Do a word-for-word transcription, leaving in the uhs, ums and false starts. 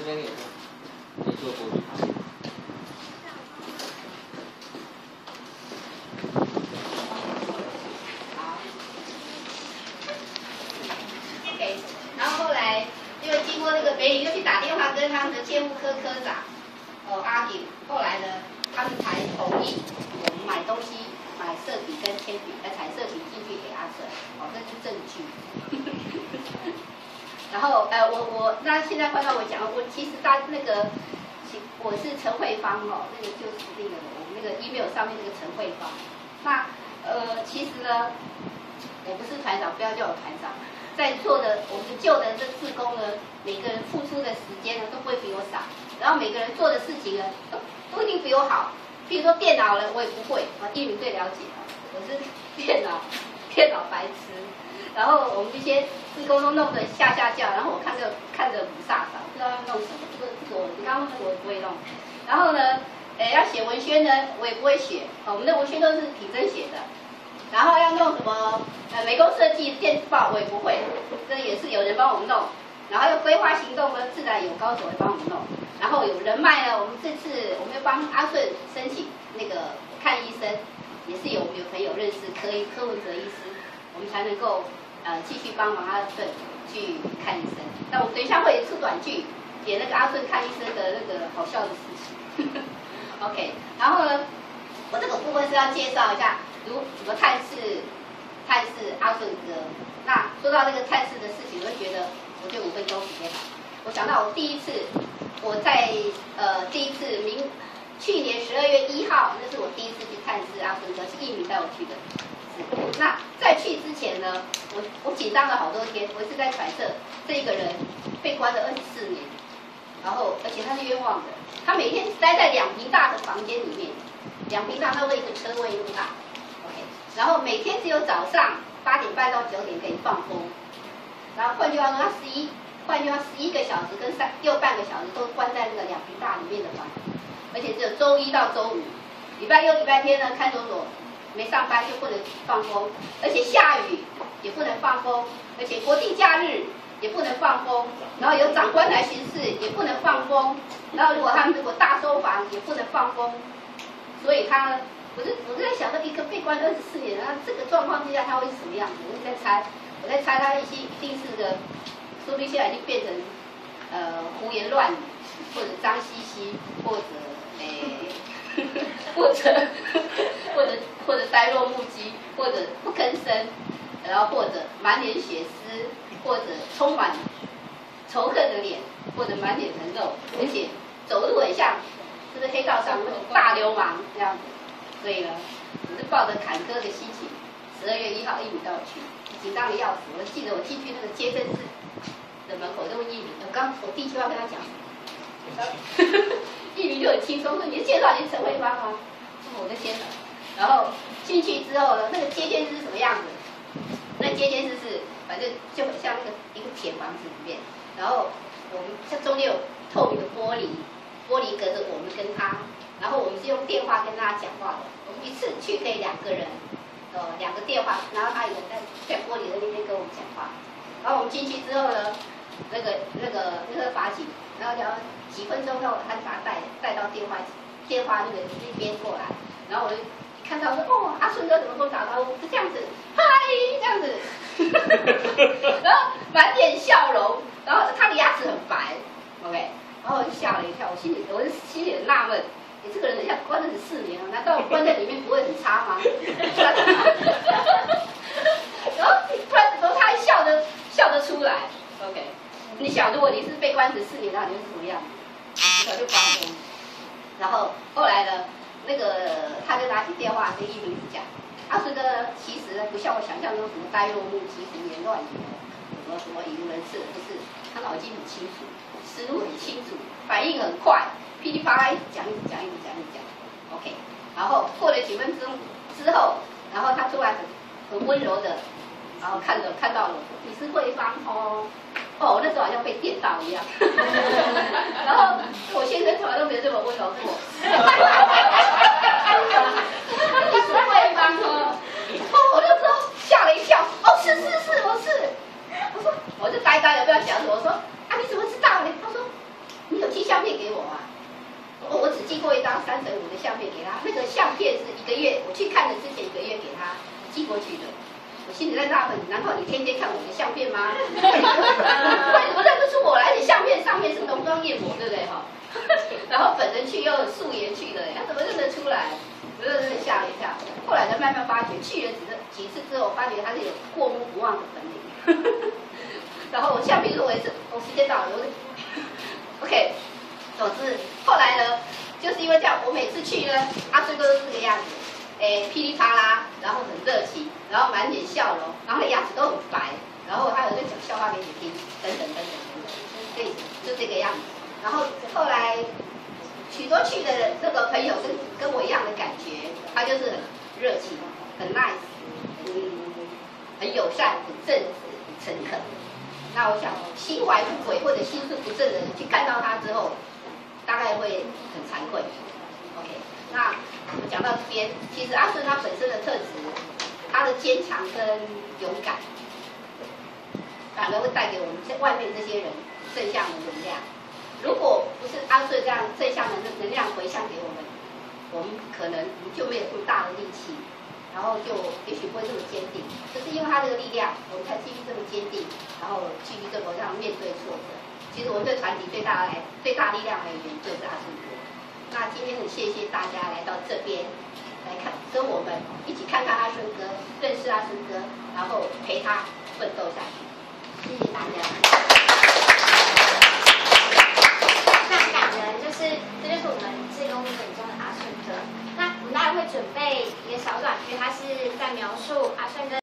边也是可以做多举行。 好 ，OK， 然后后来因为经过那个北理，就去打电话跟他们的建物科科长哦阿炳，后来呢，他们才同意我们买东西。 买色笔跟铅笔，呃，彩色笔进去给阿顺，哦，这是证据。然后，呃，我我那现在换到我讲，我其实大那个，我是陈慧芳哦，那个就是那个我们那个 email 上面那个陈慧芳。那呃，其实呢，我不是团长，不要叫我团长。在座的我们旧的这志工呢，每个人付出的时间呢都不会比我少，然后每个人做的事情呢都都一定比我好。 譬如说电脑呢，我也不会，啊，一鸣最了解啊，我是电脑电脑白痴。然后我们这些志工都弄得下下叫，然后我看着看着不飒飒，不知道要弄什么，这个这个我你刚刚那个我也不会弄。然后呢，诶，要写文宣呢，我也不会写，啊，我们的文宣都是体真写的。然后要弄什么呃美工设计、电子报，我也不会，这也是有人帮我们弄。然后要规划行动呢，自然有高手会帮我们弄。 然后有人脉呢，我们这次我们要帮阿顺申请那个看医生，也是有有朋友认识柯医柯文哲医师，我们才能够呃继续帮忙阿顺去看医生。那我们等一下会出短剧，演那个阿顺看医生的那个好笑的事情。OK， 然后呢，我这个部分是要介绍一下如怎么探视探视阿顺哥。那说到这个探视的事情，我就觉得我就五分钟时间好。我想到我第一次。 我在呃第一次明去年十二月一号，那是我第一次去探视阿顺哥，是一鸣带我去的。那在去之前呢，我我紧张了好多天，我一直在揣测这个人被关了二十四年，然后而且他是冤枉的，他每天待在两坪大的房间里面，两坪大，他为一个车位那么大 ，OK， 然后每天只有早上八点半到九点可以放风，然后换句话说，他十一。 换句话，十一个小时跟三又半个小时都关在那个两坪大里面的房，而且只有周一到周五，礼拜六、礼拜天呢，看守所没上班就不能放风，而且下雨也不能放风，而且国定假日也不能放风，然后有长官来巡视也不能放风，然后如果他们如果大收房也不能放风，所以他，我就我就在想，说一个被关二十四年，那这个状况之下他会是什么样子？我就在猜，我在猜他一些一定是个。 说不定现在已经变成呃胡言乱语，或者脏兮兮，或者诶，或者或者或者呆若木鸡，或者不吭声，然后或者满脸血丝，或者充满仇恨的脸，或者满脸人肉，而且走路很像就是黑道上大流氓这样子。所以呢，我是抱着坎坷的心情，十二月一号一鸣带我去，紧张的要死。我记得我进去那个接诊室。 的门口都问一鸣，我刚我第一句话跟他讲，一鸣就很轻松说：“你的介绍你是陈慧芳吗？”我的天哪！然后进去之后呢，那个接见室是什么样子？那接见室是反正就很像那个一个铁房子里面，然后我们这中间有透明的玻璃，玻璃隔着我们跟他，然后我们是用电话跟他讲话的，我们一次去可以两个人，呃，两个电话，然后他有在在玻璃的那边跟我们讲话，然后我们进去之后呢。 那个那个那个法警，然后聊几分钟后，他就把他带带到电话电话那个那边过来，然后我就看到说，哦，阿顺哥怎么跟我打招呼？是这样子，嗨，这样子，然后满脸笑容，然后他的牙齿很白 ，OK， 然后我就吓了一跳，我心里我就心里很纳闷，你这个人像关了十四年了，难道关在里面不会很差吗？然后突然之后他还笑得笑得出来 ，OK。 你想，如果你是被关十四年，那你会是什么样子？早就发疯。然后后来呢，那个他就拿起电话跟一鸣讲，阿顺哥其实呢不像我想象中什么呆若木鸡、胡言乱语，什么什么语无伦次，不是，他脑筋很清楚，思路很清楚，反应很快，噼里啪啦一直讲一直讲一直讲一直讲 ，OK。然后过了几分钟之后，然后他突然很很温柔的，然后看着看到了，你是慧芳哦。 哦，那时候好像被电到一样，然后我先生从来都没有这么温柔过。你是慧芳哦，哦，我那时候吓了一跳，哦，是是是，我是，我说我就呆呆的不知道讲什么，我说啊你怎么知道呢？他说你有寄相片给我啊？我我只寄过一张三乘五的相片给他，那个相片是一个月我去看的之前一个月给他寄过去的。我心里在纳闷，难道你天天看我的相片吗？为什么认不出我来？你相片上面是浓妆艳抹，对不对哈？然后本人去又有素颜去的，他怎么认得出来？我真的吓了一跳。后来呢，慢慢发觉，去了几次几次之后，发觉他是有过目不忘的本领。然后我相片说我也是，我时间到了，我 OK。总之后来呢，就是因为这样，我每次去呢，阿顺哥都是这个样子，哎，噼里啪啦，然后很热情，然后满脸笑容，然后牙齿都很白，然后还有在讲笑话给你听，等等等等等等，所以就这个样子。然后后来许多去的这个朋友跟跟我一样的感觉，他就是很热情，很 nice， 嗯，很友善，很正直，很诚恳。那我想心怀不轨或者心术不正的人去看到他之后，大概会很惭愧。OK， 那我们讲到这边，其实阿顺他本身的特质，他的坚强跟勇敢，反而会带给我们外面这些人正向的能量。如果不是阿顺这样正向的能量回向给我们，我们可能就没有这么大的力气，然后就也许不会这么坚定。就是因为他这个力量，我们才继续这么坚定，然后继续这么样面对挫折。其实我们对团体最大来最大力量来源就是阿顺哥。那今天很谢谢大家来到这边来看，跟我们一起看看阿顺哥，认识阿顺哥，然后陪他奋斗下去。谢谢大家。 非常感人，就是这就是我们志工本中的阿顺哥。那我们待会会准备一个小短剧，它是在描述阿顺哥。